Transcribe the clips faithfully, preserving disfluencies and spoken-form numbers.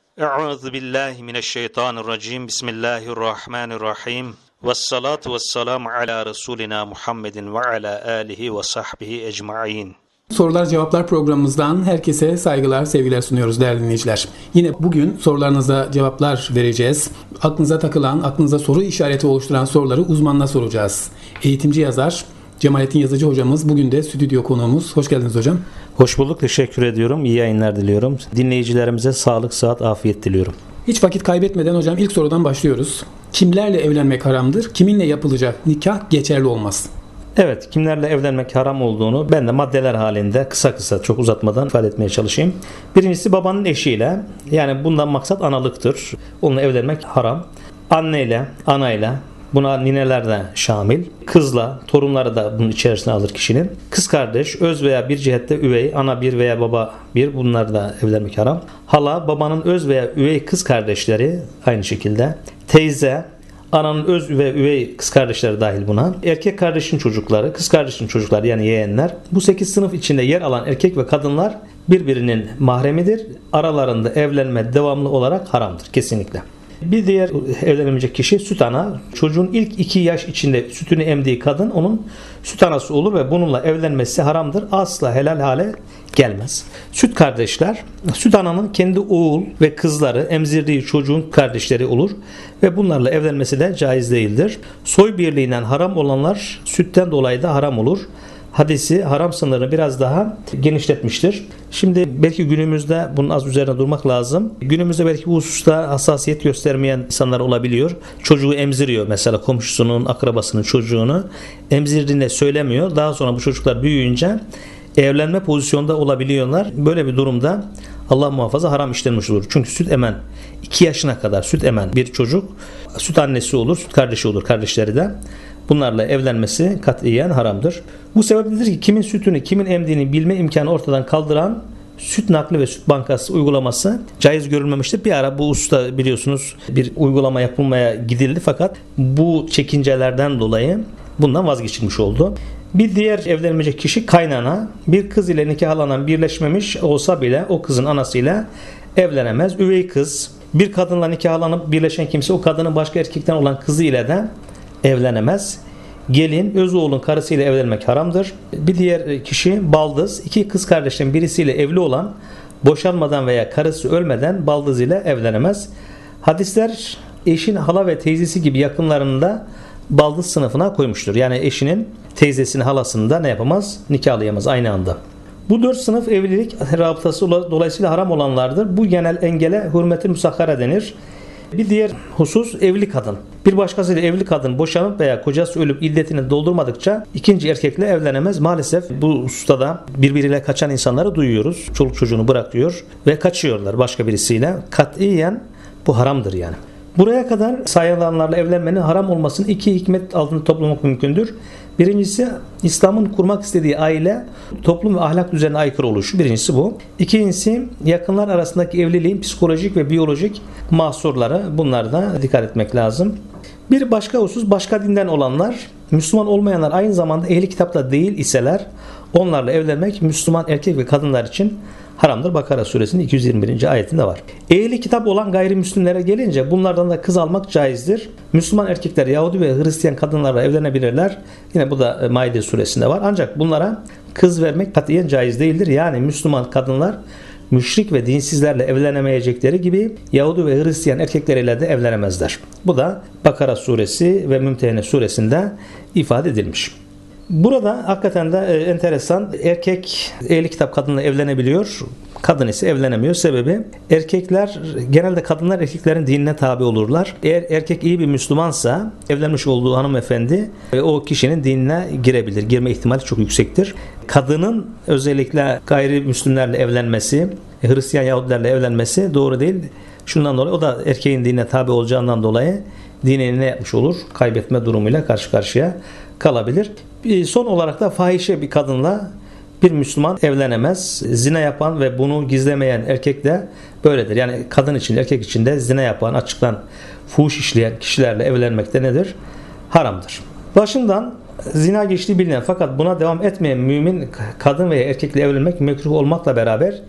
Euzu billahi mineşşeytanirracim. Bismillahirrahmanirrahim. Vessalatu vesselamu ala Resulina Muhammedin ve ala alihi ve sahbihi ecmaîn. Sorular Cevaplar programımızdan herkese saygılar, sevgiler sunuyoruz değerli dinleyiciler. Yine bugün sorularınıza cevaplar vereceğiz. Aklınıza takılan, aklınıza soru işareti oluşturan soruları uzmanına soracağız. Eğitimci yazar Cemalettin Yazıcı hocamız bugün de stüdyo konuğumuz. Hoş geldiniz hocam. Hoş bulduk, teşekkür ediyorum. İyi yayınlar diliyorum. Dinleyicilerimize sağlık, sıhhat, afiyet diliyorum. Hiç vakit kaybetmeden hocam ilk sorudan başlıyoruz. Kimlerle evlenmek haramdır? Kiminle yapılacak nikah geçerli olmaz? Evet, kimlerle evlenmek haram olduğunu ben de maddeler halinde kısa kısa çok uzatmadan ifade etmeye çalışayım. Birincisi babanın eşiyle, yani bundan maksat analıktır. Onunla evlenmek haram. Anneyle, anayla, buna nineler de şamil. Kızla, torunları da bunun içerisine alır kişinin. Kız kardeş, öz veya bir cihette üvey, ana bir veya baba bir, bunlar da evlenmek haram. Hala, babanın öz veya üvey kız kardeşleri aynı şekilde. Teyze, ananın öz ve üvey kız kardeşleri dahil buna. Erkek kardeşin çocukları, kız kardeşin çocukları yani yeğenler. Bu sekiz sınıf içinde yer alan erkek ve kadınlar birbirinin mahremidir. Aralarında evlenme devamlı olarak haramdır kesinlikle. Bir diğer evlenemeyecek kişi süt ana. Çocuğun ilk iki yaş içinde sütünü emdiği kadın onun süt anası olur ve bununla evlenmesi haramdır. Asla helal hale gelmez. Süt kardeşler, süt ananın kendi oğul ve kızları emzirdiği çocuğun kardeşleri olur ve bunlarla evlenmesi de caiz değildir. Soy birliğinden haram olanlar sütten dolayı da haram olur. Hadisi haram sınırını biraz daha genişletmiştir. Şimdi belki günümüzde bunun az üzerine durmak lazım. Günümüzde belki bu hususta hassasiyet göstermeyen insanlar olabiliyor. Çocuğu emziriyor, mesela komşusunun, akrabasının çocuğunu emzirdiğinde söylemiyor. Daha sonra bu çocuklar büyüyünce evlenme pozisyonda olabiliyorlar. Böyle bir durumda Allah muhafaza haram işlenmiş olur. Çünkü süt emen, iki yaşına kadar süt emen bir çocuk süt annesi olur, süt kardeşi olur, kardeşleri de. Bunlarla evlenmesi katiyen haramdır. Bu sebepledir ki kimin sütünü, kimin emdiğini bilme imkanı ortadan kaldıran süt nakli ve süt bankası uygulaması caiz görülmemiştir. Bir ara bu usta biliyorsunuz bir uygulama yapılmaya gidildi fakat bu çekincelerden dolayı bundan vazgeçilmiş oldu. Bir diğer evlenmeyecek kişi kaynana. Bir kız ile nikahlanan birleşmemiş olsa bile o kızın anasıyla evlenemez. Üvey kız. Bir kadınla nikahlanıp birleşen kimse o kadının başka erkekten olan kızı ile de evlenemez. Gelin, öz oğlun karısıyla evlenmek haramdır. Bir diğer kişi baldız. İki kız kardeşlerin birisiyle evli olan boşanmadan veya karısı ölmeden baldız ile evlenemez. Hadisler eşin hala ve teyzesi gibi yakınlarında baldız sınıfına koymuştur. Yani eşinin teyzesini, halasını da ne yapamaz? Nikahlayamaz aynı anda. Bu dört sınıf evlilik rabıtası dolayısıyla haram olanlardır. Bu genel engele hürmet-i musahhara denir. Bir diğer husus evli kadın. Bir başkasıyla evli kadın boşanıp veya kocası ölüp iddetini doldurmadıkça ikinci erkekle evlenemez. Maalesef bu hususta da birbiriyle kaçan insanları duyuyoruz. Çoluk çocuğunu bırakıyor ve kaçıyorlar başka birisiyle. Katiyen bu haramdır yani. Buraya kadar sayılanlarla evlenmenin haram olmasının iki hikmet altında toplamak mümkündür. Birincisi İslam'ın kurmak istediği aile toplum ve ahlak düzenine aykırı oluşu. Birincisi bu. İkincisi yakınlar arasındaki evliliğin psikolojik ve biyolojik mahsurları. Bunlara da dikkat etmek lazım. Bir başka husus başka dinden olanlar, Müslüman olmayanlar aynı zamanda ehli kitapta değil iseler onlarla evlenmek Müslüman erkek ve kadınlar için haramdır. Bakara suresinin iki yüz yirmi birinci ayetinde var. Ehli kitap olan gayrimüslimlere gelince bunlardan da kız almak caizdir. Müslüman erkekler Yahudi ve Hristiyan kadınlarla evlenebilirler. Yine bu da Maide suresinde var. Ancak bunlara kız vermek katiyen caiz değildir. Yani Müslüman kadınlar müşrik ve dinsizlerle evlenemeyecekleri gibi Yahudi ve Hristiyan erkekleriyle de evlenemezler. Bu da Bakara suresi ve Mümtehine suresinde ifade edilmiş. Burada hakikaten de enteresan, erkek ehli kitap kadınla evlenebiliyor, kadın ise evlenemiyor. Sebebi erkekler, genelde kadınlar erkeklerin dinine tabi olurlar. Eğer erkek iyi bir Müslümansa evlenmiş olduğu hanımefendi o kişinin dinine girebilir. Girme ihtimali çok yüksektir. Kadının özellikle gayrimüslimlerle evlenmesi, Hristiyan Yahudilerle evlenmesi doğru değil. Şundan dolayı o da erkeğin dinine tabi olacağından dolayı dinini ne yapmış olur? Kaybetme durumuyla karşı karşıya kalabilir. Son olarak da fahişe bir kadınla bir Müslüman evlenemez. Zina yapan ve bunu gizlemeyen erkek de böyledir. Yani kadın için, erkek için de zina yapan, açıktan fuhuş işleyen kişilerle evlenmek de nedir? Haramdır. Başından zina geçtiği bilinen fakat buna devam etmeyen mümin kadın veya erkekle evlenmek mekruh olmakla beraber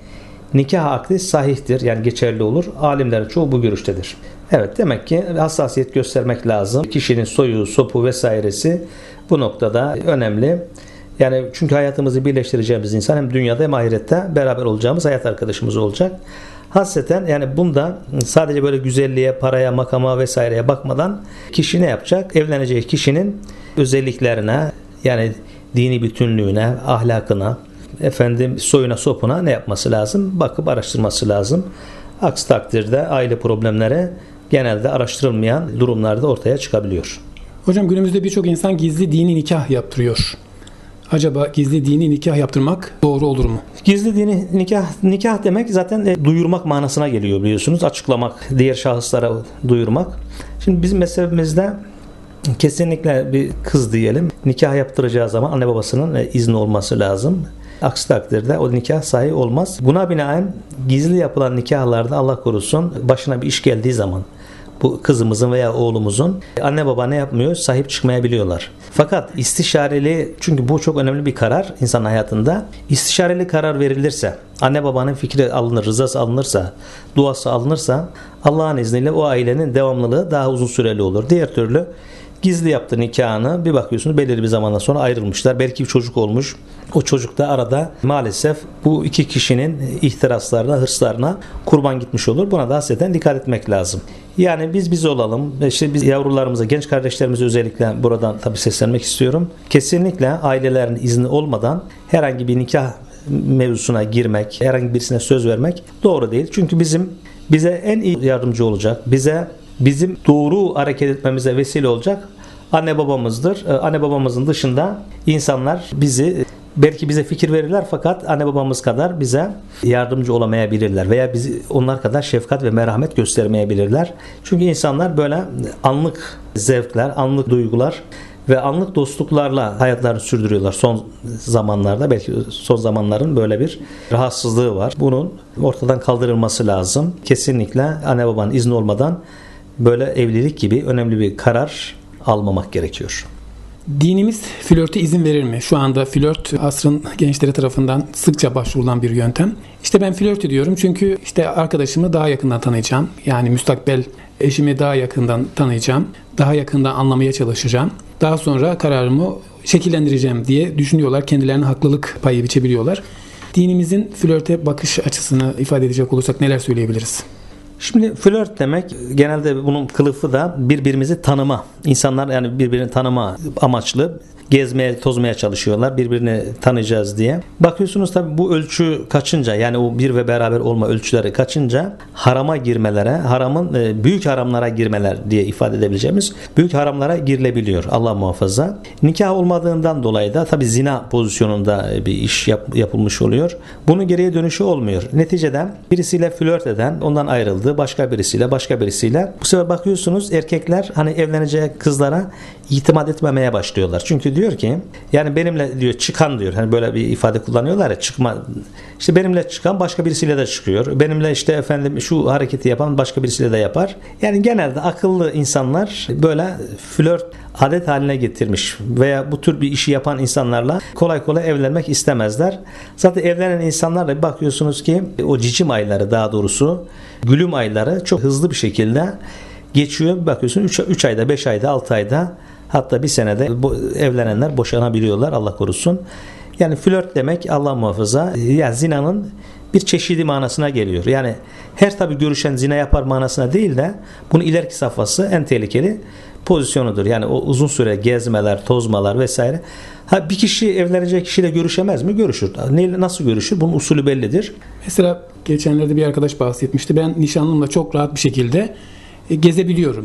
nikah akdi sahihtir, yani geçerli olur. Alimlerin çoğu bu görüştedir. Evet, demek ki hassasiyet göstermek lazım. Kişinin soyu, sopu vesairesi bu noktada önemli. Yani çünkü hayatımızı birleştireceğimiz insan hem dünyada hem ahirette beraber olacağımız hayat arkadaşımız olacak. Hasreten yani bunda sadece böyle güzelliğe, paraya, makama vesaireye bakmadan kişi ne yapacak? Evleneceği kişinin özelliklerine, yani dini bütünlüğüne, ahlakına, efendim soyuna, sopuna ne yapması lazım? Bakıp araştırması lazım. Aksi takdirde aile problemleri genelde araştırılmayan durumlarda ortaya çıkabiliyor. Hocam, günümüzde birçok insan gizli dini nikah yaptırıyor. Acaba gizli dini nikah yaptırmak doğru olur mu? Gizli dini nikah nikah demek zaten e, duyurmak manasına geliyor, biliyorsunuz. Açıklamak, diğer şahıslara duyurmak. Şimdi bizim mezhebimizde kesinlikle bir kız diyelim nikah yaptıracağı zaman anne babasının e, izni olması lazım. Aksi takdirde o nikah sahih olmaz. Buna binaen gizli yapılan nikahlarda Allah korusun başına bir iş geldiği zaman bu kızımızın veya oğlumuzun anne baba ne yapmıyor? Sahip çıkmayabiliyorlar. Fakat istişareli, çünkü bu çok önemli bir karar insan hayatında. İstişareli karar verilirse, anne babanın fikri alınır, rızası alınırsa, duası alınırsa Allah'ın izniyle o ailenin devamlılığı daha uzun süreli olur. Diğer türlü gizli yaptığı nikahını bir bakıyorsunuz belirli bir zamandan sonra ayrılmışlar. Belki bir çocuk olmuş. O çocuk da arada maalesef bu iki kişinin ihtiraslarına, hırslarına kurban gitmiş olur. Buna da hasreten dikkat etmek lazım. Yani biz biz olalım. İşte biz yavrularımıza, genç kardeşlerimize özellikle buradan tabii seslenmek istiyorum. Kesinlikle ailelerin izni olmadan herhangi bir nikah mevzusuna girmek, herhangi birisine söz vermek doğru değil. Çünkü bizim bize en iyi yardımcı olacak, bize bizim doğru hareket etmemize vesile olacak anne babamızdır. Anne babamızın dışında insanlar bizi belki bize fikir verirler fakat anne babamız kadar bize yardımcı olamayabilirler veya bizi onlar kadar şefkat ve merhamet göstermeyebilirler. Çünkü insanlar böyle anlık zevkler, anlık duygular ve anlık dostluklarla hayatlarını sürdürüyorlar son zamanlarda. Belki son zamanların böyle bir rahatsızlığı var. Bunun ortadan kaldırılması lazım. Kesinlikle anne babanın izni olmadan böyle evlilik gibi önemli bir karar almamak gerekiyor. Dinimiz flörte izin verir mi? Şu anda flört asrın gençleri tarafından sıkça başvurulan bir yöntem. İşte ben flört ediyorum çünkü işte arkadaşımı daha yakından tanıyacağım. Yani müstakbel eşimi daha yakından tanıyacağım. Daha yakından anlamaya çalışacağım. Daha sonra kararımı şekillendireceğim diye düşünüyorlar. Kendilerine haklılık payı biçebiliyorlar. Dinimizin flörte bakış açısını ifade edecek olursak neler söyleyebiliriz? Şimdi flört demek genelde bunun kılıfı da birbirimizi tanıma. İnsanlar yani birbirini tanıma amaçlı gezmeye, tozmaya çalışıyorlar. Birbirini tanıyacağız diye. Bakıyorsunuz tabii bu ölçü kaçınca, yani o bir ve beraber olma ölçüleri kaçınca harama girmelere, haramın büyük haramlara girmeler diye ifade edebileceğimiz büyük haramlara girilebiliyor. Allah muhafaza. Nikah olmadığından dolayı da tabii zina pozisyonunda bir iş yap, yapılmış oluyor. Bunun geriye dönüşü olmuyor. Neticede birisiyle flört eden, ondan ayrıldı. Başka birisiyle, başka birisiyle. Bu sefer bakıyorsunuz erkekler hani evleneceği kızlara itimat etmemeye başlıyorlar. Çünkü diyor ki yani benimle diyor çıkan diyor. Hani böyle bir ifade kullanıyorlar ya, çıkma. İşte benimle çıkan başka birisiyle de çıkıyor. Benimle işte efendim şu hareketi yapan başka birisiyle de yapar. Yani genelde akıllı insanlar böyle flört adet haline getirmiş veya bu tür bir işi yapan insanlarla kolay kolay evlenmek istemezler. Zaten evlenen insanlarla bir bakıyorsunuz ki o cicim ayları, daha doğrusu gülüm ayları çok hızlı bir şekilde geçiyor. Bakıyorsun üç ayda, beş ayda, altı ayda, hatta bir senede bu evlenenler boşanabiliyorlar, Allah korusun. Yani flört demek Allah muhafaza yani zinanın bir çeşidi manasına geliyor. Yani her tabi görüşen zina yapar manasına değil de bunun ileriki safhası en tehlikeli pozisyonudur. Yani o uzun süre gezmeler, tozmalar vesaire. Ha, bir kişi evlenecek kişiyle görüşemez mi? Görüşür. Ne, nasıl görüşür? Bunun usulü bellidir. Mesela geçenlerde bir arkadaş bahsetmişti. Ben nişanlımla çok rahat bir şekilde e, gezebiliyorum.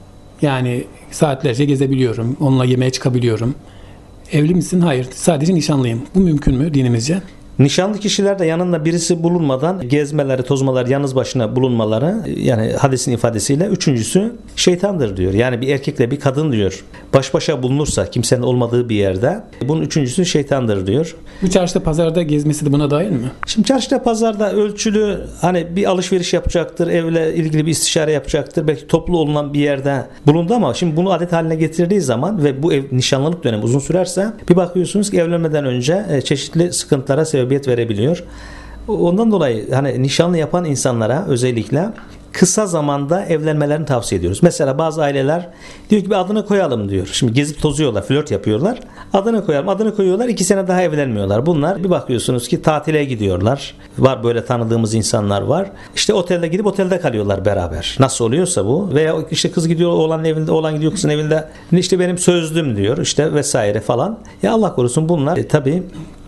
Yani saatlerce gezebiliyorum. Onunla yemeğe çıkabiliyorum. Evli misin? Hayır. Sadece nişanlıyım. Bu mümkün mü dinimizce? Nişanlı kişiler de yanında birisi bulunmadan gezmeleri, tozmaları, yalnız başına bulunmaları, yani hadisin ifadesiyle üçüncüsü şeytandır diyor. Yani bir erkekle bir kadın diyor baş başa bulunursa kimsenin olmadığı bir yerde bunun üçüncüsü şeytandır diyor. Bu çarşıda pazarda gezmesi de buna dahil mi? Şimdi çarşıda pazarda ölçülü hani bir alışveriş yapacaktır, evle ilgili bir istişare yapacaktır. Belki toplu olunan bir yerde bulundu ama şimdi bunu adet haline getirdiği zaman ve bu ev nişanlılık dönemi uzun sürerse bir bakıyorsunuz ki evlenmeden önce çeşitli sıkıntılara sebebiyet verebiliyor. Ondan dolayı hani nişanlı yapan insanlara özellikle kısa zamanda evlenmelerini tavsiye ediyoruz. Mesela bazı aileler diyor ki bir adını koyalım diyor. Şimdi gezip tozuyorlar, flört yapıyorlar. Adını koyalım, adını koyuyorlar. iki sene daha evlenmiyorlar. Bunlar bir bakıyorsunuz ki tatile gidiyorlar. Var böyle tanıdığımız insanlar var. İşte otelde gidip otelde kalıyorlar beraber. Nasıl oluyorsa bu. Veya işte kız gidiyor oğlanın evinde, oğlan gidiyor kızın evinde. İşte benim sözlüm diyor. İşte vesaire falan. Ya Allah korusun bunlar e, tabii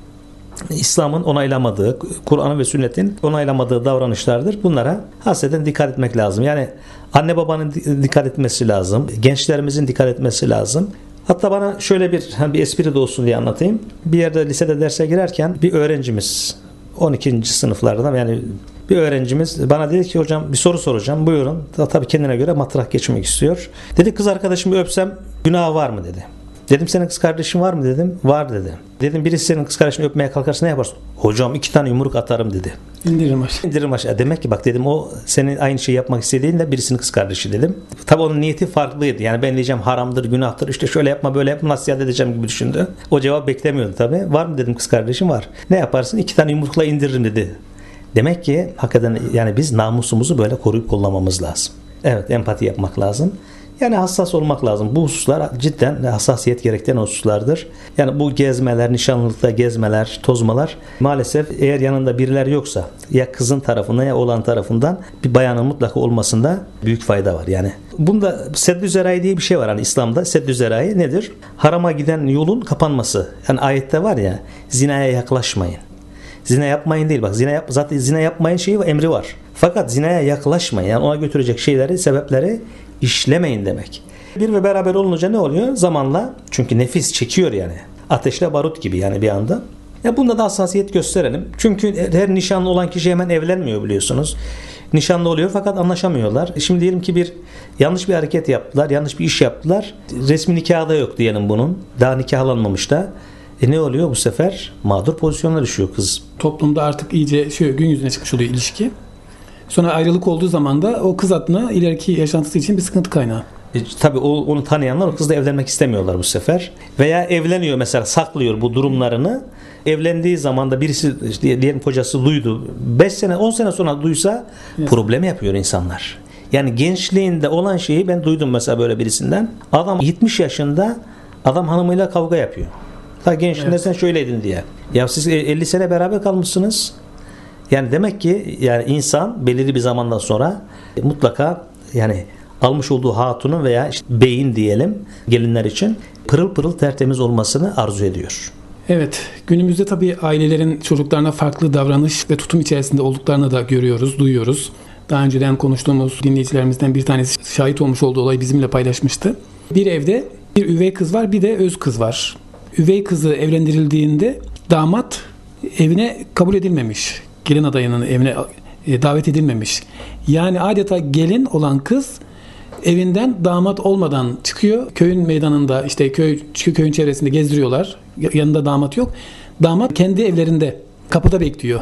İslam'ın onaylamadığı, Kur'an'ın ve sünnetin onaylamadığı davranışlardır. Bunlara hasreten dikkat etmek lazım. Yani anne babanın dikkat etmesi lazım. Gençlerimizin dikkat etmesi lazım. Hatta bana şöyle bir hani bir espri de olsun diye anlatayım. Bir yerde lisede derse girerken bir öğrencimiz on ikinci sınıflardan yani bir öğrencimiz bana dedi ki hocam bir soru soracağım. Buyurun. Tabii kendine göre matrak geçmek istiyor. Dedi kız arkadaşımı öpsem günah var mı dedi. Dedim senin kız kardeşin var mı dedim. Var dedi. Dedim birisi senin kız kardeşini öpmeye kalkarsa ne yaparsın? Hocam iki tane yumruk atarım dedi. İndiririm aşağı. İndiririm aşağı. Demek ki bak dedim o senin aynı şeyi yapmak istediğinde birisinin kız kardeşi dedim. Tabii onun niyeti farklıydı. Yani ben diyeceğim haramdır, günahtır. İşte şöyle yapma böyle yapma nasihat edeceğim gibi düşündü. O cevap beklemiyordu tabii. Var mı dedim kız kardeşim var. Ne yaparsın? İki tane yumrukla indiririm dedi. Demek ki hakikaten yani biz namusumuzu böyle koruyup kollamamız lazım. Evet empati yapmak lazım. Yani hassas olmak lazım. Bu hususlar cidden hassasiyet gerektiren hususlardır. Yani bu gezmeler, nişanlılıkta gezmeler, tozmalar maalesef eğer yanında birileri yoksa ya kızın tarafından ya oğlan tarafından bir bayanın mutlaka olmasında büyük fayda var. Yani bunda seddü zerai diye bir şey var. Hani İslam'da seddü zerai nedir? Harama giden yolun kapanması. Yani ayette var ya zinaya yaklaşmayın. Zina yapmayın değil bak. Zina yap, zaten zina yapmayın şeyi emri var. Fakat zinaya yaklaşmayın. Yani ona götürecek şeyleri, sebepleri işlemeyin demek. Bir ve beraber olunca ne oluyor? Zamanla çünkü nefis çekiyor yani. Ateşle barut gibi yani bir anda. Ya bunda da hassasiyet gösterelim. Çünkü her nişanlı olan kişi hemen evlenmiyor biliyorsunuz. Nişanlı oluyor fakat anlaşamıyorlar. Şimdi diyelim ki bir yanlış bir hareket yaptılar, yanlış bir iş yaptılar. Resmi nikahı da yok diyelim bunun. Daha nikahlanmamış da. E ne oluyor bu sefer? Mağdur pozisyonuna düşüyor kız. Toplumda artık iyice şöyle gün yüzüne çıkmış oluyor ilişki. Sonra ayrılık olduğu zaman da o kız adına ileriki yaşantısı için bir sıkıntı kaynağı. E, tabii o, onu tanıyanlar o kızla evlenmek istemiyorlar bu sefer. Veya evleniyor mesela saklıyor bu durumlarını. Evlendiği zaman da birisi işte, diyelim kocası duydu. beş sene on sene sonra duysa evet. Problem yapıyor insanlar. Yani gençliğinde olan şeyi ben duydum mesela böyle birisinden. Adam yetmiş yaşında adam hanımıyla kavga yapıyor. Ta gençliğinde evet. Sen şöyleydin diye. Ya siz elli sene beraber kalmışsınız. Yani demek ki yani insan belirli bir zamandan sonra mutlaka yani almış olduğu hatunun veya işte beyin diyelim gelinler için pırıl pırıl tertemiz olmasını arzu ediyor. Evet, günümüzde tabii ailelerin çocuklarına farklı davranış ve tutum içerisinde olduklarını da görüyoruz, duyuyoruz. Daha önceden konuştuğumuz dinleyicilerimizden bir tanesi şahit olmuş olduğu olayı bizimle paylaşmıştı. Bir evde bir üvey kız var, bir de öz kız var. Üvey kızı evlendirildiğinde damat evine kabul edilmemiş. Gelin adayının evine davet edilmemiş. Yani adeta gelin olan kız evinden damat olmadan çıkıyor. Köyün meydanında işte köy köyün çevresinde gezdiriyorlar. Yanında damat yok. Damat kendi evlerinde kapıda bekliyor.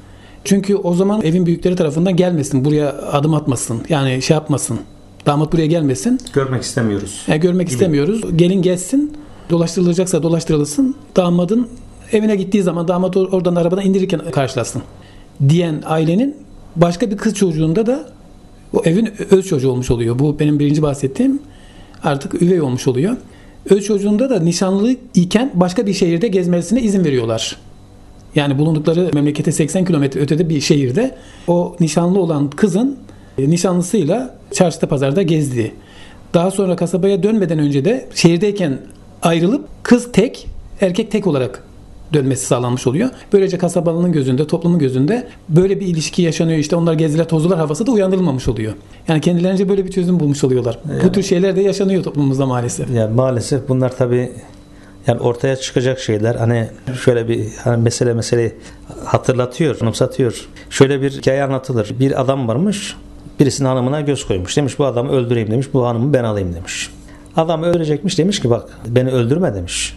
Çünkü o zaman evin büyükleri tarafından gelmesin, buraya adım atmasın. Yani şey yapmasın. Damat buraya gelmesin. Görmek istemiyoruz. Yani görmek gibi. istemiyoruz. Gelin gelsin. Dolaştırılacaksa dolaştırılsın. Damadın evine gittiği zaman damat oradan arabadan indirirken karşılasın diyen ailenin başka bir kız çocuğunda da o evin öz çocuğu olmuş oluyor. Bu benim birinci bahsettiğim artık üvey olmuş oluyor. Öz çocuğunda da nişanlı iken başka bir şehirde gezmesine izin veriyorlar. Yani bulundukları memlekete seksen kilometre ötede bir şehirde o nişanlı olan kızın nişanlısıyla çarşıda pazarda gezdiği. Daha sonra kasabaya dönmeden önce de şehirdeyken ayrılıp kız tek, erkek tek olarak dönmesi sağlanmış oluyor. Böylece kasabalının gözünde, toplumun gözünde böyle bir ilişki yaşanıyor. İşte onlar gezdiler, tozdular havası da uyandırılmamış oluyor. Yani kendilerince böyle bir çözüm bulmuş oluyorlar. Yani, bu tür şeyler de yaşanıyor toplumumuzda maalesef. Yani maalesef bunlar tabii yani ortaya çıkacak şeyler. Hani şöyle bir hani mesele meseleyi hatırlatıyor, anımsatıyor. Şöyle bir hikaye anlatılır. Bir adam varmış, birisinin hanımına göz koymuş. Demiş bu adamı öldüreyim demiş, bu hanımı ben alayım demiş. Adam öldürecekmiş, demiş ki bak beni öldürme demiş.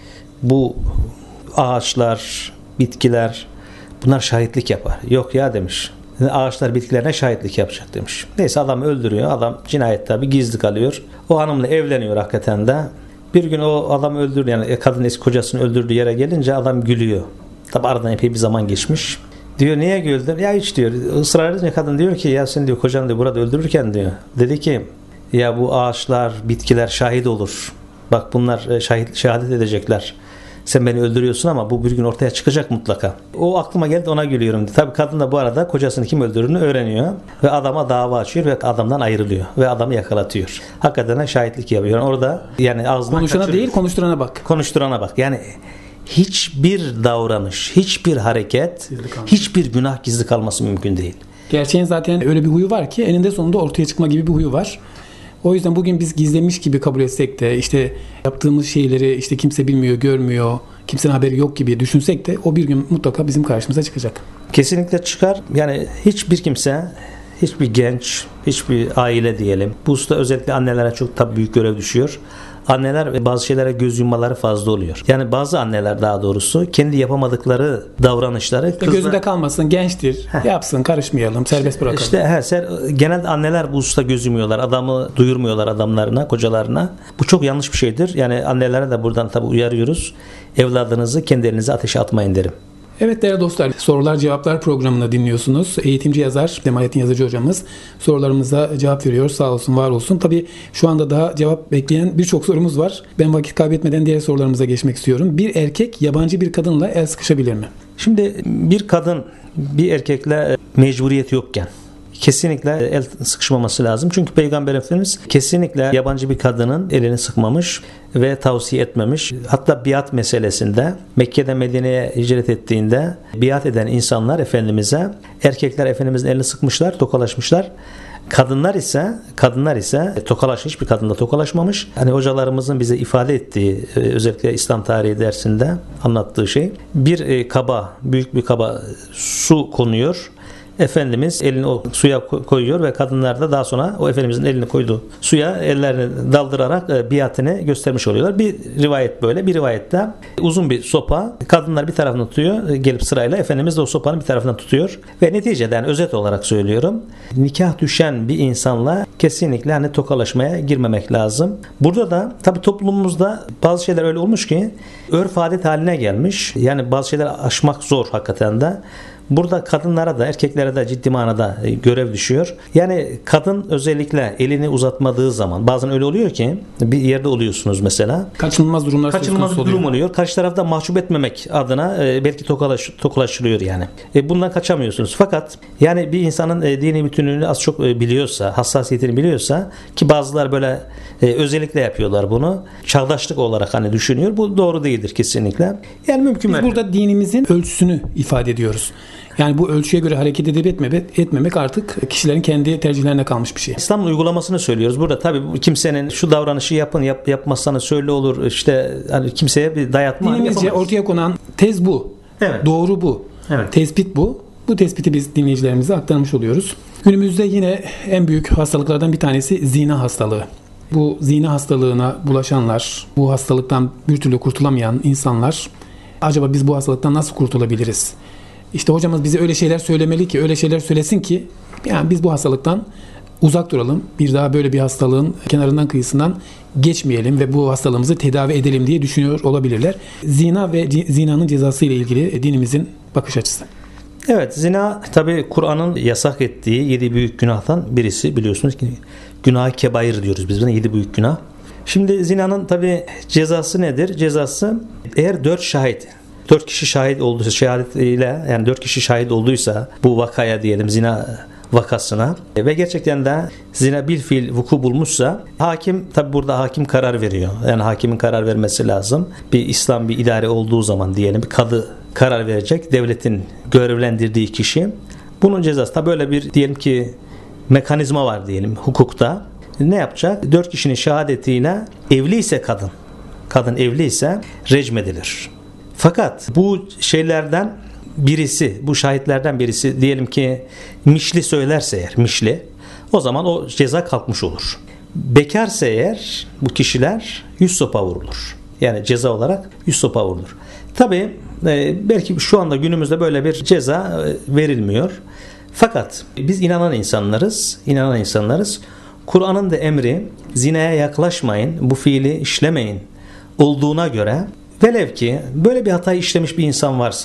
Bu ağaçlar, bitkiler bunlar şahitlik yapar. Yok ya demiş. Ağaçlar bitkilerine şahitlik yapacak demiş. Neyse adam öldürüyor. Adam cinayet tabi gizli kalıyor. O hanımla evleniyor hakikaten de. Bir gün o adam öldürdü yani kadın eski kocasını öldürdüğü yere gelince adam gülüyor. Tabi aradan epey bir zaman geçmiş. Diyor niye güldün? Ya hiç diyor. Israr edince kadın diyor ki ya sen diyor kocan diyor burada öldürürken diyor. Dedi ki ya bu ağaçlar, bitkiler şahit olur. Bak bunlar şahit, şehadet edecekler. Sen beni öldürüyorsun ama bu bir gün ortaya çıkacak mutlaka. O aklıma geldi ona gülüyorum. Tabii kadın da bu arada kocasını kim öldürdüğünü öğreniyor. Ve adama dava açıyor ve adamdan ayrılıyor. Ve adamı yakalatıyor. Hakikaten şahitlik yapıyor. Yani orada yani ağzından Konuşana kaçırıyor. değil konuşturana bak. Konuşturana bak. Yani hiçbir davranış, hiçbir hareket, hiçbir günah gizli kalması mümkün değil. Gerçeğin zaten öyle bir huyu var ki eninde sonunda ortaya çıkma gibi bir huyu var. O yüzden bugün biz gizlemiş gibi kabul etsek de işte yaptığımız şeyleri işte kimse bilmiyor, görmüyor, kimsenin haberi yok gibi düşünsek de o bir gün mutlaka bizim karşımıza çıkacak. Kesinlikle çıkar. Yani hiçbir kimse, hiçbir genç, hiçbir aile diyelim. Bu usta özellikle annelere çok tabii büyük görev düşüyor. Anneler bazı şeylere göz yummaları fazla oluyor. Yani bazı anneler daha doğrusu kendi yapamadıkları davranışları kızla... Gözünde kalmasın, gençtir, Heh. yapsın, karışmayalım, serbest bırakalım. İşte he, ser, genelde anneler bu usta göz yumuyorlar. Adamı duyurmuyorlar adamlarına, kocalarına. Bu çok yanlış bir şeydir. Yani annelere de buradan tabii uyarıyoruz. Evladınızı kendi elinize ateşe atmayın derim. Evet değerli dostlar, sorular cevaplar programını dinliyorsunuz. Eğitimci yazar Cemalettin Yazıcı hocamız sorularımıza cevap veriyor. Sağ olsun, var olsun. Tabii şu anda daha cevap bekleyen birçok sorumuz var. Ben vakit kaybetmeden diğer sorularımıza geçmek istiyorum. Bir erkek yabancı bir kadınla el sıkışabilir mi? Şimdi bir kadın bir erkekle mecburiyet yokken kesinlikle el sıkışmaması lazım. Çünkü Peygamber Efendimiz kesinlikle yabancı bir kadının elini sıkmamış ve tavsiye etmemiş. Hatta biat meselesinde Mekke'de Medine'ye hicret ettiğinde biat eden insanlar Efendimiz'e, erkekler Efendimiz'in elini sıkmışlar, tokalaşmışlar. Kadınlar ise kadınlar ise tokalaş hiçbir kadınla tokalaşmamış. Hani hocalarımızın bize ifade ettiği özellikle İslam tarihi dersinde anlattığı şey bir kaba, büyük bir kaba su konuyor. Efendimiz elini o suya koyuyor ve kadınlar da daha sonra o Efendimizin elini koyduğu suya ellerini daldırarak biatını göstermiş oluyorlar. Bir rivayet böyle, bir rivayette uzun bir sopa, kadınlar bir tarafını tutuyor, gelip sırayla Efendimiz de o sopanın bir tarafından tutuyor ve neticede yani özet olarak söylüyorum, nikah düşen bir insanla kesinlikle hani tokalaşmaya girmemek lazım. Burada da tabii toplumumuzda bazı şeyler öyle olmuş ki örf adet haline gelmiş. Yani bazı şeyleri aşmak zor hakikaten de. Burada kadınlara da erkeklere de ciddi manada görev düşüyor. Yani kadın özellikle elini uzatmadığı zaman bazen öyle oluyor ki bir yerde oluyorsunuz mesela. Kaçınılmaz durumlar Kaçınılmaz bir durum oluyor. Karşı tarafta mahcup etmemek adına belki tokalaş, tokalaşılıyor yani. Bundan kaçamıyorsunuz. Fakat yani bir insanın dini bütünlüğünü az çok biliyorsa, hassasiyetini biliyorsa ki bazılar böyle özellikle yapıyorlar bunu. Çağdaşlık olarak hani düşünüyor. Bu doğru değildir kesinlikle. Yani mümkün. Biz burada dinimizin ölçüsünü ifade ediyoruz. Yani bu ölçüye göre hareket edip etmemek, etmemek artık kişilerin kendi tercihlerine kalmış bir şey. İslam'ın uygulamasını söylüyoruz. Burada tabii kimsenin şu davranışı yapın, yap, yapmazsanız şöyle olur. İşte hani kimseye bir dayatma dinimizce yapamayız. ortaya konan tez bu. Evet. Doğru bu. Evet. Tespit bu. Bu tespiti biz dinleyicilerimize aktarmış oluyoruz. Günümüzde yine en büyük hastalıklardan bir tanesi zina hastalığı. Bu zina hastalığına bulaşanlar, bu hastalıktan bir türlü kurtulamayan insanlar, acaba biz bu hastalıktan nasıl kurtulabiliriz? İşte hocamız bize öyle şeyler söylemeli ki, öyle şeyler söylesin ki yani biz bu hastalıktan uzak duralım. Bir daha böyle bir hastalığın kenarından kıyısından geçmeyelim ve bu hastalığımızı tedavi edelim diye düşünüyor olabilirler. Zina ve zinanın cezası ile ilgili dinimizin bakış açısı. Evet, zina tabii Kur'an'ın yasak ettiği yedi büyük günahtan birisi, biliyorsunuz ki günah-ı kebair diyoruz biz buna, yedi büyük günah. Şimdi zinanın tabii cezası nedir? Cezası eğer dört şahit Dört kişi şahit olduysa, şehadetiyle yani dört kişi şahit olduysa bu vakaya diyelim zina vakasına ve gerçekten de zina bir fiil vuku bulmuşsa hakim tabi burada hakim karar veriyor. Yani hakimin karar vermesi lazım. Bir İslam bir idare olduğu zaman diyelim bir kadı karar verecek. Devletin görevlendirdiği kişi. Bunun cezası tabi böyle bir diyelim ki mekanizma var diyelim hukukta. Ne yapacak? Dört kişinin şehadetiyle evliyse kadın, kadın evliyse recm edilir. Fakat bu şeylerden birisi, bu şahitlerden birisi diyelim ki mişli söylerse eğer, mişli, o zaman o ceza kalkmış olur. Bekarsa eğer bu kişiler yüz sopa vurulur. Yani ceza olarak yüz sopa vurulur. Tabii e, belki şu anda günümüzde böyle bir ceza e, verilmiyor. Fakat biz inanan insanlarız, inanan insanlarız. Kur'an'ın da emri zinaya yaklaşmayın, bu fiili işlemeyin olduğuna göre velev ki böyle bir hatayı işlemiş bir insan varsa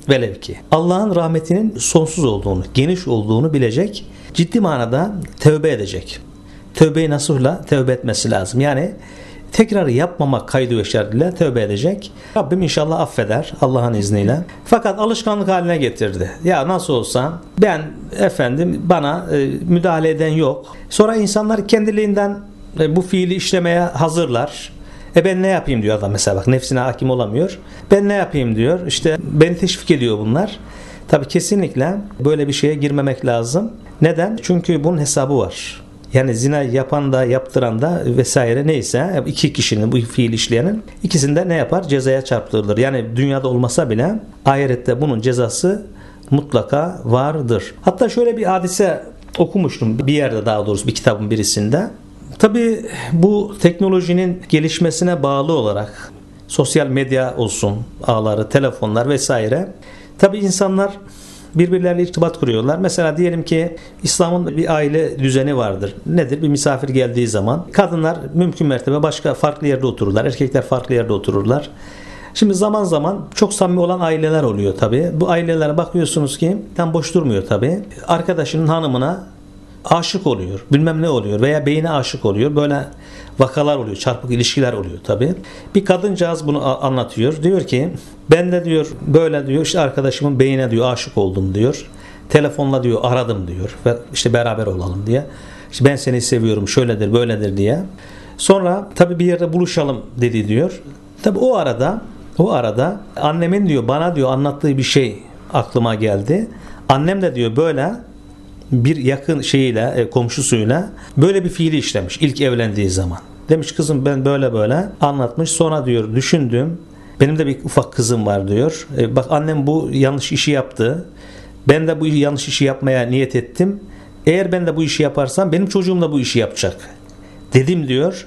velev ki Allah'ın rahmetinin sonsuz olduğunu, geniş olduğunu bilecek, ciddi manada tövbe edecek. Tövbe-i nasuhla tövbe etmesi lazım. Yani tekrar yapmamak kaydı ve şartıyla tövbe edecek. Rabbim inşallah affeder Allah'ın izniyle. Fakat alışkanlık haline getirdi. Ya nasıl olsa ben efendim bana e, müdahale eden yok. Sonra insanlar kendiliğinden e, bu fiili işlemeye hazırlar. E ben ne yapayım diyor adam mesela, bak nefsine hakim olamıyor. Ben ne yapayım diyor. İşte beni teşvik ediyor bunlar. Tabii kesinlikle böyle bir şeye girmemek lazım. Neden? Çünkü bunun hesabı var. Yani zina yapan da yaptıran da vesaire neyse iki kişinin bu fiil işleyenin ikisinde ne yapar? Cezaya çarptırılır. Yani dünyada olmasa bile ahirette bunun cezası mutlaka vardır. Hatta şöyle bir hadise okumuştum bir yerde, daha doğrusu bir kitabın birisinde. Tabii bu teknolojinin gelişmesine bağlı olarak sosyal medya olsun, ağları, telefonlar vesaire, tabii insanlar birbirleriyle irtibat kuruyorlar. Mesela diyelim ki İslam'ın bir aile düzeni vardır. Nedir? Bir misafir geldiği zaman kadınlar mümkün mertebe başka farklı yerde otururlar. Erkekler farklı yerde otururlar. Şimdi zaman zaman çok samimi olan aileler oluyor tabii. Bu ailelere bakıyorsunuz ki tam boş durmuyor tabii. Arkadaşının hanımına aşık oluyor. Bilmem ne oluyor veya beyine aşık oluyor. Böyle vakalar oluyor. Çarpık ilişkiler oluyor tabii. Bir kadıncağız bunu anlatıyor. Diyor ki ben de diyor böyle diyor işte arkadaşımın beyine diyor aşık oldum diyor. Telefonla diyor aradım diyor. Ve işte beraber olalım diye. İşte ben seni seviyorum şöyledir böyledir diye. Sonra tabii bir yerde buluşalım dedi diyor. Tabii o arada o arada annemin diyor bana diyor anlattığı bir şey aklıma geldi. Annem de diyor böyle bir yakın şeyiyle, komşusuyla böyle bir fiili işlemiş ilk evlendiği zaman. Demiş kızım ben böyle böyle anlatmış. Sonra diyor düşündüm. Benim de bir ufak kızım var diyor. E, bak annem bu yanlış işi yaptı. Ben de bu yanlış işi yapmaya niyet ettim. Eğer ben de bu işi yaparsam benim çocuğum da bu işi yapacak. Dedim diyor.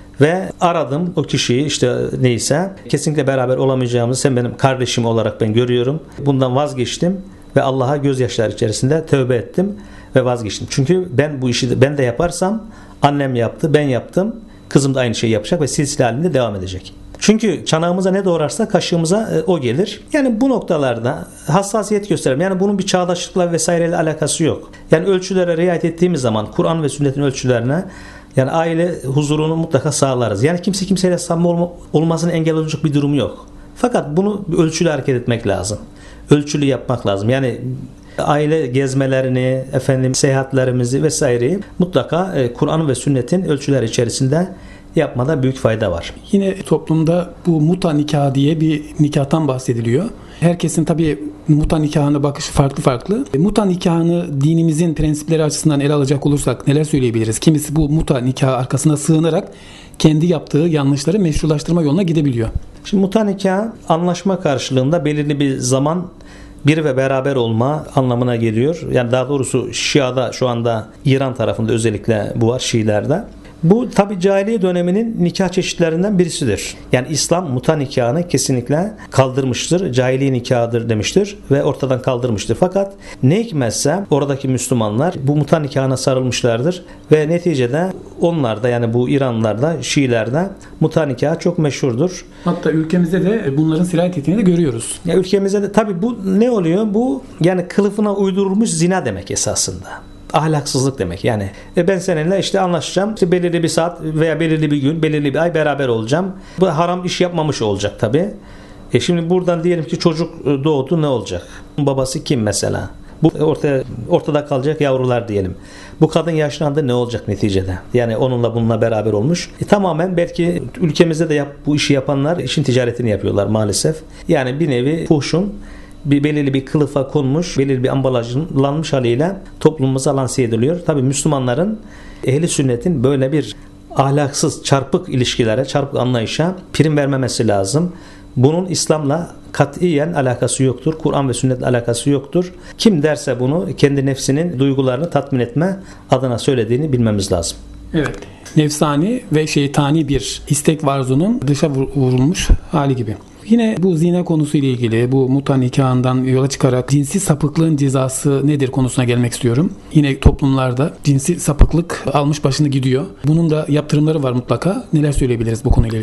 Ve aradım o kişiyi işte neyse. Kesinlikle beraber olamayacağımızı sen benim kardeşim olarak ben görüyorum. Bundan vazgeçtim. Ve Allah'a gözyaşları içerisinde tövbe ettim ve vazgeçtim. Çünkü ben bu işi ben de yaparsam annem yaptı, ben yaptım. Kızım da aynı şeyi yapacak ve silsile halinde devam edecek. Çünkü çanağımıza ne doğrarsa kaşığımıza e, o gelir. Yani bu noktalarda hassasiyet gösterelim. Yani bunun bir çağdaşlıkla vesaireyle alakası yok. Yani ölçülere riayet ettiğimiz zaman Kur'an ve sünnetin ölçülerine yani aile huzurunu mutlaka sağlarız. Yani kimse kimseyle samimi olma, olmasına engel olacak bir durumu yok. Fakat bunu ölçülü hareket etmek lazım. Ölçülü yapmak lazım. Yani aile gezmelerini, efendim seyahatlerimizi vesaireyi mutlaka e, Kur'an ve sünnetin ölçüler içerisinde yapmada büyük fayda var. Yine toplumda bu muta nikahı diye bir nikahtan bahsediliyor. Herkesin tabii muta nikahına bakışı farklı farklı. Muta nikahını dinimizin prensipleri açısından ele alacak olursak neler söyleyebiliriz? Kimisi bu muta nikahı arkasına sığınarak kendi yaptığı yanlışları meşrulaştırma yoluna gidebiliyor. Şimdi muta nikahı anlaşma karşılığında belirli bir zaman bir ve beraber olma anlamına geliyor. Yani daha doğrusu Şia'da şu anda İran tarafında özellikle bu var, Şiilerde. Bu tabi cahiliye döneminin nikah çeşitlerinden birisidir. Yani İslam muta nikahını kesinlikle kaldırmıştır. Cahiliye nikahıdır demiştir ve ortadan kaldırmıştır. Fakat ne hikmetse oradaki Müslümanlar bu muta nikahına sarılmışlardır ve neticede onlar da yani bu İranlılarda, Şiilerde muta nikahı çok meşhurdur. Hatta ülkemizde de bunların sirayet ettiğini de görüyoruz. Ya ülkemizde de tabi bu ne oluyor? Bu yani kılıfına uydurulmuş zina demek esasında. Ahlaksızlık demek. Yani e ben seninle işte anlaşacağım. İşte belirli bir saat veya belirli bir gün, belirli bir ay beraber olacağım. Bu haram iş yapmamış olacak tabii. E şimdi buradan diyelim ki çocuk doğdu, ne olacak? Babası kim mesela? Bu ortaya ortada kalacak yavrular diyelim. Bu kadın yaşlandı, ne olacak neticede? Yani onunla bununla beraber olmuş. E tamamen belki ülkemizde de yap, bu işi yapanlar işin ticaretini yapıyorlar maalesef. Yani bir nevi fuhşun bir belirli bir kılıfa konmuş, belirli bir ambalajlanmış haliyle toplumumuza lanse ediliyor. Tabii Müslümanların, ehli sünnetin böyle bir ahlaksız, çarpık ilişkilere, çarpık anlayışa prim vermemesi lazım. Bunun İslam'la katiyen alakası yoktur. Kur'an ve sünnetle alakası yoktur. Kim derse bunu kendi nefsinin duygularını tatmin etme adına söylediğini bilmemiz lazım. Evet. Nefsani ve şeytani bir istek ve arzunun dışa vurulmuş hali gibi. Yine bu zina konusuyla ilgili bu muta nikahından yola çıkarak cinsi sapıklığın cezası nedir konusuna gelmek istiyorum. Yine toplumlarda cinsi sapıklık almış başını gidiyor. Bunun da yaptırımları var mutlaka. Neler söyleyebiliriz bu konuyla ilgili?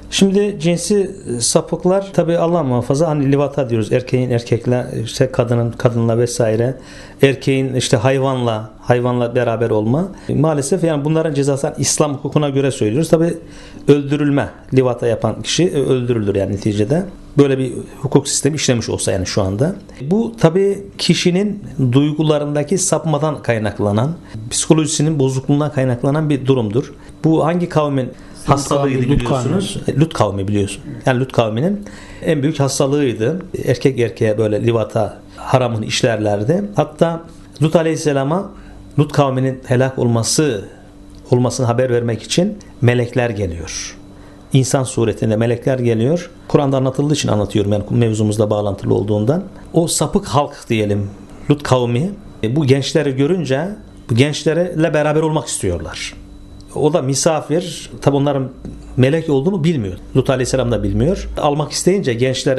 Şimdi cinsi sapıklar tabi Allah muhafaza hani livata diyoruz. Erkeğin erkekle, işte kadının kadınla vesaire. Erkeğin işte hayvanla hayvanla beraber olma. Maalesef yani bunların cezası İslam hukukuna göre söylüyoruz. Tabi öldürülme. Livata yapan kişi öldürülür yani neticede. Böyle bir hukuk sistemi işlemiş olsa yani şu anda. Bu tabi kişinin duygularındaki sapmadan kaynaklanan, psikolojisinin bozukluğundan kaynaklanan bir durumdur. Bu hangi kavmin hastalığıydı biliyorsunuz. Lut kavmi biliyorsun. Yani Lut kavminin en büyük hastalığıydı. Erkek erkeğe böyle livata haramını işlerlerdi. Hatta Lut Aleyhisselam'a Lut kavminin helak olması olmasını haber vermek için melekler geliyor. İnsan suretinde melekler geliyor. Kur'an'da anlatıldığı için anlatıyorum yani mevzumuzla bağlantılı olduğundan. O sapık halk diyelim Lut kavmi bu gençleri görünce bu gençlerle beraber olmak istiyorlar. O da misafir. Tabi onların melek olduğunu bilmiyor. Lut Aleyhisselam da bilmiyor. Almak isteyince gençleri,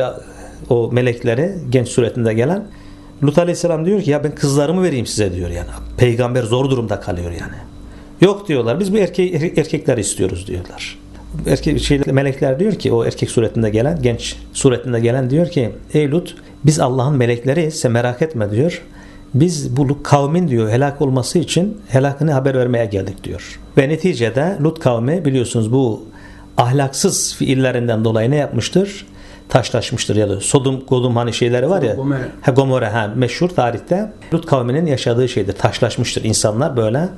o melekleri genç suretinde gelen Lut Aleyhisselam diyor ki ya ben kızlarımı vereyim size diyor yani. Peygamber zor durumda kalıyor yani. Yok diyorlar. Biz bu erke erkekler istiyoruz diyorlar. Erkek şey, melekler diyor ki o erkek suretinde gelen, genç suretinde gelen diyor ki ey Lut biz Allah'ın melekleriyiz. Sen merak etme diyor. Biz bu kavmin diyor helak olması için helakını haber vermeye geldik diyor. Ve neticede Lut kavmi biliyorsunuz bu ahlaksız fiillerinden dolayı ne yapmıştır? Taşlaşmıştır ya da Sodom, Godum hani şeyleri var ya. Gomorre. Ha, Gomorre ha, meşhur tarihte Lut kavminin yaşadığı şeydir. Taşlaşmıştır insanlar böyle.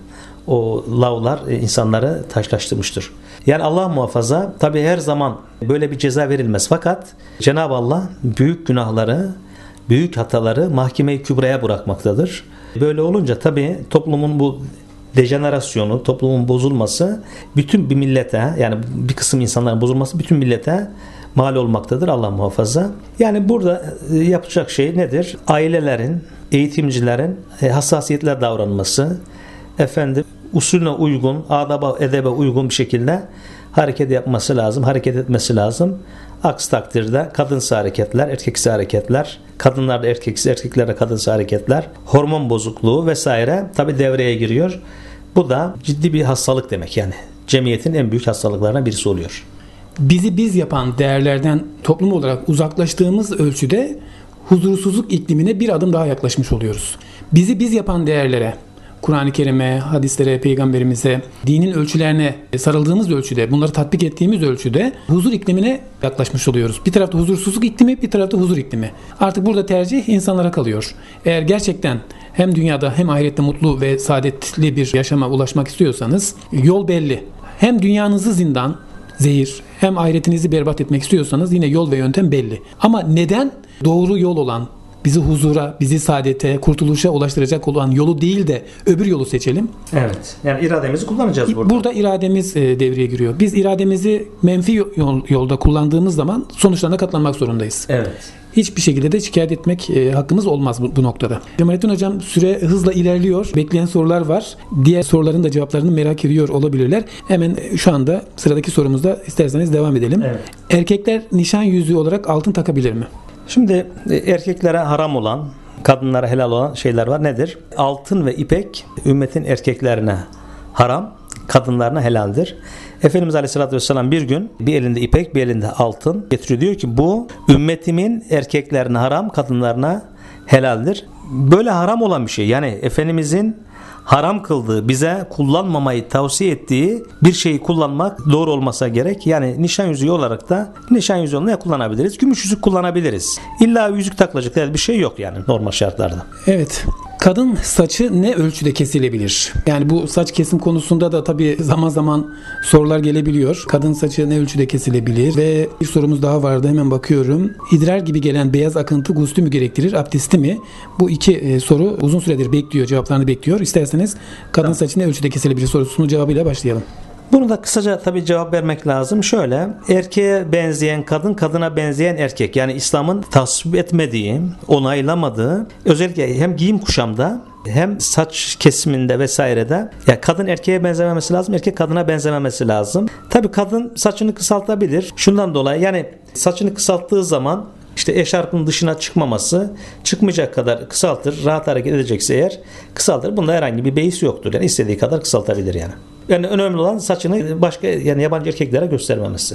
O lavlar insanları taşlaştırmıştır. Yani Allah muhafaza tabi her zaman böyle bir ceza verilmez. Fakat Cenab-ı Allah büyük günahları, büyük hataları mahkeme-i kübraya bırakmaktadır. Böyle olunca tabi toplumun bu dejenerasyonu, toplumun bozulması bütün bir millete yani bir kısım insanların bozulması bütün millete mal olmaktadır Allah muhafaza. Yani burada yapacak şey nedir? Ailelerin, eğitimcilerin hassasiyetle davranması, efendim usulüne uygun, adaba, edebe uygun bir şekilde hareket yapması lazım, hareket etmesi lazım. Aksi takdirde kadınsı hareketler, erkeksi hareketler, kadınlarda erkeksi, erkeklerde kadınsı hareketler, hormon bozukluğu vesaire tabi devreye giriyor. Bu da ciddi bir hastalık demek yani. Cemiyetin en büyük hastalıklarından birisi oluyor. Bizi biz yapan değerlerden toplum olarak uzaklaştığımız ölçüde huzursuzluk iklimine bir adım daha yaklaşmış oluyoruz. Bizi biz yapan değerlere, Kur'an-ı Kerim'e, hadislere, peygamberimize, dinin ölçülerine sarıldığımız ölçüde, bunları tatbik ettiğimiz ölçüde huzur iklimine yaklaşmış oluyoruz. Bir tarafta huzursuzluk iklimi, bir tarafta huzur iklimi. Artık burada tercih insanlara kalıyor. Eğer gerçekten hem dünyada hem ahirette mutlu ve saadetli bir yaşama ulaşmak istiyorsanız yol belli. Hem dünyanızı zindan, zehir, hem ahiretinizi berbat etmek istiyorsanız yine yol ve yöntem belli. Ama neden doğru yol olan, bizi huzura, bizi saadete, kurtuluşa ulaştıracak olan yolu değil de öbür yolu seçelim? Evet. Yani irademizi kullanacağız burada. Burada irademiz devreye giriyor. Biz irademizi menfi yol, yolda kullandığımız zaman sonuçlarına katlanmak zorundayız. Evet. Hiçbir şekilde de şikayet etmek e, hakkımız olmaz bu, bu noktada. Cemalettin Hocam süre hızla ilerliyor. Bekleyen sorular var. Diğer soruların da cevaplarını merak ediyor olabilirler. Hemen şu anda sıradaki sorumuzda isterseniz devam edelim. Evet. Erkekler nişan yüzüğü olarak altın takabilir mi? Şimdi erkeklere haram olan, kadınlara helal olan şeyler var. Nedir? Altın ve ipek ümmetin erkeklerine haram, kadınlarına helaldir. Efendimiz Aleyhisselatü Vesselam bir gün bir elinde ipek, bir elinde altın getiriyor. Diyor ki bu ümmetimin erkeklerine haram, kadınlarına helaldir. Böyle haram olan bir şey. Yani Efendimizin haram kıldığı, bize kullanmamayı tavsiye ettiği bir şeyi kullanmak doğru olmasa gerek. Yani nişan yüzüğü olarak da nişan yüzüğü ne kullanabiliriz? Gümüş yüzük kullanabiliriz. İlla yüzük takılacak bir şey yok yani normal şartlarda. Evet. Kadın saçı ne ölçüde kesilebilir? Yani bu saç kesim konusunda da tabii zaman zaman sorular gelebiliyor. Kadın saçı ne ölçüde kesilebilir? Ve bir sorumuz daha vardı, hemen bakıyorum. İdrar gibi gelen beyaz akıntı guslü mü gerektirir, abdesti mi? Bu iki e, soru uzun süredir bekliyor, cevaplarını bekliyor. İsterseniz kadın tamam. saçı ne ölçüde kesilebilir sorusunun cevabıyla başlayalım. Bunu da kısaca tabii cevap vermek lazım. Şöyle, erkeğe benzeyen kadın, kadına benzeyen erkek. Yani İslam'ın tasvip etmediği, onaylamadığı, özellikle hem giyim kuşamda hem saç kesiminde vesairede yani kadın erkeğe benzememesi lazım, erkek kadına benzememesi lazım. Tabii kadın saçını kısaltabilir. Şundan dolayı yani saçını kısalttığı zaman İşte eşarpın dışına çıkmaması, çıkmayacak kadar kısaltır, rahat hareket edecekse eğer kısaltır. Bunda herhangi bir beis yoktur. Yani istediği kadar kısaltabilir yani. Yani önemli olan saçını başka yani yabancı erkeklere göstermemesi.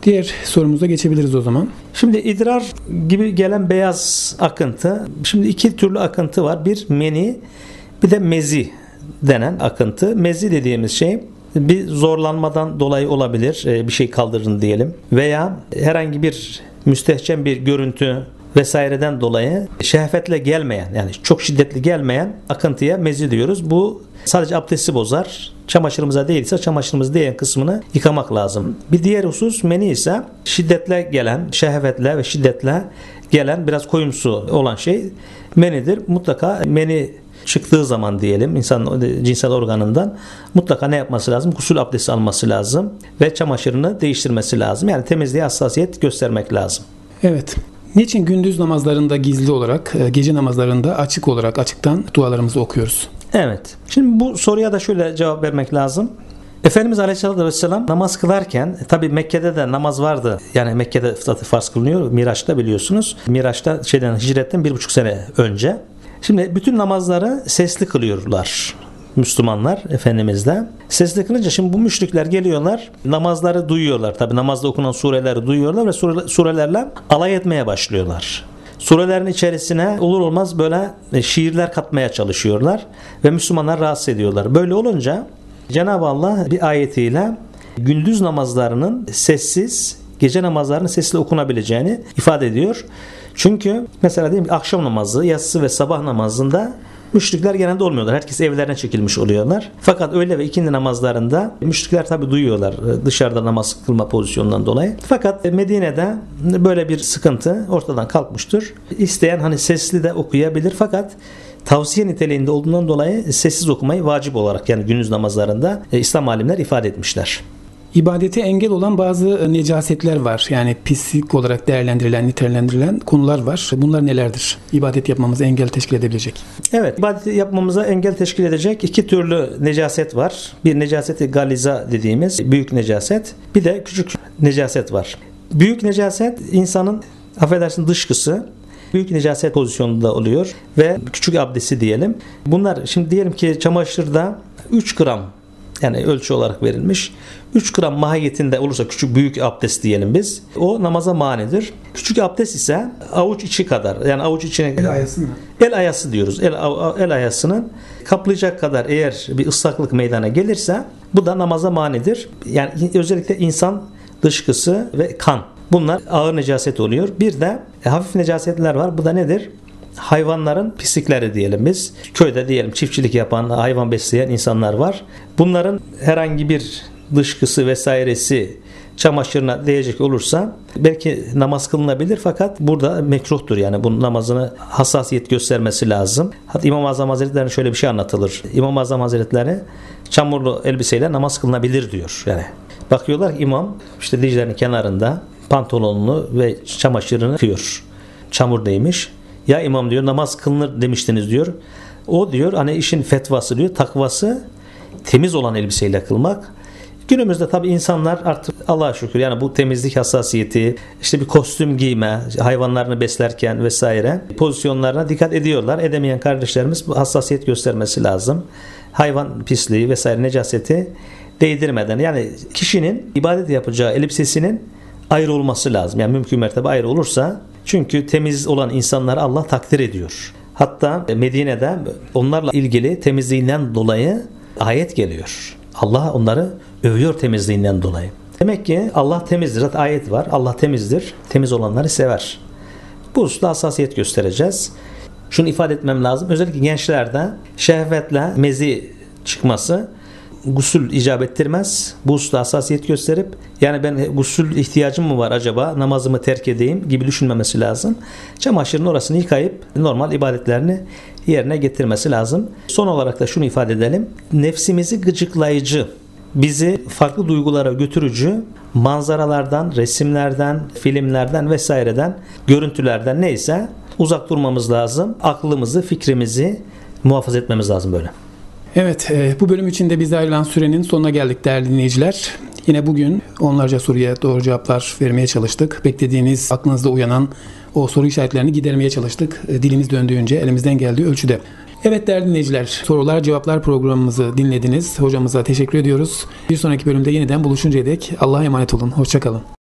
Diğer sorumuza geçebiliriz o zaman. Şimdi idrar gibi gelen beyaz akıntı. Şimdi iki türlü akıntı var. Bir meni, bir de mezi denen akıntı. Mezi dediğimiz şey bir zorlanmadan dolayı olabilir. Bir şey kaldırın diyelim. Veya herhangi bir müstehcen bir görüntü vesaireden dolayı şehvetle gelmeyen, yani çok şiddetli gelmeyen akıntıya mezi diyoruz. Bu sadece abdesti bozar. Çamaşırımıza değilse çamaşırımız değen kısmını yıkamak lazım. Bir diğer husus meni ise şiddetle gelen, şehvetle ve şiddetle gelen biraz koyumsu olan şey menidir. Mutlaka meni çıktığı zaman diyelim insanın cinsel organından mutlaka ne yapması lazım? Gusül abdesti alması lazım ve çamaşırını değiştirmesi lazım. Yani temizliğe hassasiyet göstermek lazım. Evet. Niçin gündüz namazlarında gizli olarak, gece namazlarında açık olarak açıktan dualarımızı okuyoruz? Evet. Şimdi bu soruya da şöyle cevap vermek lazım. Efendimiz Aleyhisselatü Vesselam namaz kılarken, tabi Mekke'de de namaz vardı. Yani Mekke'de farz kılınıyor. Miraç'ta biliyorsunuz. Miraç'ta şeyden, hicretten bir buçuk sene önce. Şimdi bütün namazları sesli kılıyorlar Müslümanlar Efendimiz'de. Sesli kılınca şimdi bu müşrikler geliyorlar, namazları duyuyorlar. Tabi namazda okunan sureleri duyuyorlar ve sure, surelerle alay etmeye başlıyorlar. Surelerin içerisine olur olmaz böyle şiirler katmaya çalışıyorlar ve Müslümanlar rahatsız ediyorlar. Böyle olunca Cenab-ı Allah bir ayetiyle gündüz namazlarının sessiz, gece namazlarının sesli okunabileceğini ifade ediyor. Çünkü mesela diyelim ki akşam namazı, yatsı ve sabah namazında müşrikler genelde olmuyorlar. Herkes evlerine çekilmiş oluyorlar. Fakat öğle ve ikindi namazlarında müşrikler tabi duyuyorlar dışarıda namaz kılma pozisyonundan dolayı. Fakat Medine'de böyle bir sıkıntı ortadan kalkmıştır. İsteyen hani sesli de okuyabilir fakat tavsiye niteliğinde olduğundan dolayı sessiz okumayı vacip olarak yani gündüz namazlarında İslam alimler ifade etmişler. İbadete engel olan bazı necasetler var. Yani pislik olarak değerlendirilen, nitelendirilen konular var. Bunlar nelerdir? İbadet yapmamıza engel teşkil edebilecek. Evet, ibadet yapmamıza engel teşkil edecek iki türlü necaset var. Bir necaseti galiza dediğimiz büyük necaset. Bir de küçük necaset var. Büyük necaset insanın affedersin dışkısı. Büyük necaset pozisyonunda oluyor ve küçük abdesti diyelim. Bunlar şimdi diyelim ki çamaşırda üç gram yani ölçü olarak verilmiş. üç gram mahiyetinde olursa küçük büyük abdest diyelim biz. O namaza manidir. Küçük abdest ise avuç içi kadar. Yani avuç içine el ayası mı? El ayası diyoruz. El, el ayasının kaplayacak kadar eğer bir ıslaklık meydana gelirse bu da namaza manidir. Yani özellikle insan dışkısı ve kan. Bunlar ağır necaset oluyor. Bir de e, hafif necasetler var. Bu da nedir? Hayvanların pislikleri diyelim biz. Köyde diyelim çiftçilik yapan, hayvan besleyen insanlar var. Bunların herhangi bir dışkısı vesairesi çamaşırına değecek olursa belki namaz kılınabilir fakat burada mekruhtur. Yani bunun namazını hassasiyet göstermesi lazım. Hatta İmam-ı Azam Hazretleri'ne şöyle bir şey anlatılır. İmam-ı Azam Hazretleri çamurlu elbiseyle namaz kılınabilir diyor. Yani bakıyorlar ki imam işte dizlerinin kenarında pantolonunu ve çamaşırını yıkıyor. Çamur değmiş. Ya imam diyor namaz kılınır demiştiniz diyor. O diyor hani işin fetvası diyor takvası temiz olan elbiseyle kılmak. Günümüzde tabii insanlar artık Allah'a şükür yani bu temizlik hassasiyeti işte bir kostüm giyme hayvanlarını beslerken vesaire pozisyonlarına dikkat ediyorlar. Edemeyen kardeşlerimiz bu hassasiyet göstermesi lazım. Hayvan pisliği vesaire necaseti değdirmeden yani kişinin ibadet yapacağı elbisesinin ayrı olması lazım. Yani mümkün mertebe ayrı olursa çünkü temiz olan insanları Allah takdir ediyor. Hatta Medine'de onlarla ilgili temizliğinden dolayı ayet geliyor. Allah onları övüyor temizliğinden dolayı. Demek ki Allah temizdir. Zaten ayet var. Allah temizdir. Temiz olanları sever. Bu hususta hassasiyet göstereceğiz. Şunu ifade etmem lazım. Özellikle gençlerde şehvetle mezi çıkması gusül icap ettirmez. Bu hususta hassasiyet gösterip yani ben gusül ihtiyacım mı var acaba namazımı terk edeyim gibi düşünmemesi lazım. Çamaşırın orasını yıkayıp normal ibadetlerini yerine getirmesi lazım. Son olarak da şunu ifade edelim. Nefsimizi gıcıklayıcı, bizi farklı duygulara götürücü manzaralardan, resimlerden, filmlerden vesaireden, görüntülerden neyse uzak durmamız lazım. Aklımızı, fikrimizi muhafaza etmemiz lazım böyle. Evet, e, bu bölüm için de bize ayrılan sürenin sonuna geldik değerli dinleyiciler. Yine bugün onlarca soruya doğru cevaplar vermeye çalıştık. Beklediğiniz, aklınızda uyanan o soru işaretlerini gidermeye çalıştık. E, dilimiz döndüğünce, elimizden geldiği ölçüde. Evet değerli dinleyiciler, sorular cevaplar programımızı dinlediniz. Hocamıza teşekkür ediyoruz. Bir sonraki bölümde yeniden buluşuncaya dek Allah'a emanet olun. Hoşça kalın.